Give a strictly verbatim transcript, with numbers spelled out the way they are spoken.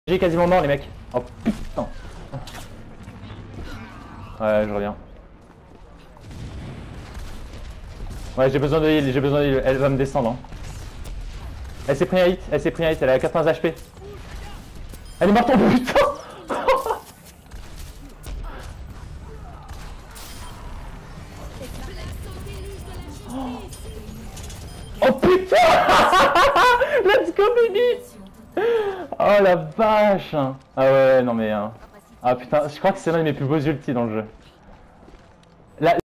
J'ai quasiment mort les mecs. Oh putain. Ouais, je reviens. Ouais, j'ai besoin de heal, j'ai besoin de heal. Elle va me descendre. Hein. Elle s'est pris un hit, elle s'est pris un hit, elle a quatre-vingts H P. Elle est morte, oh putain. Oh putain. Let's go baby. Oh la vache. Ah ouais, non mais... Hein. Ah putain, je crois que c'est l'un de mes plus beaux ultis dans le jeu. Là,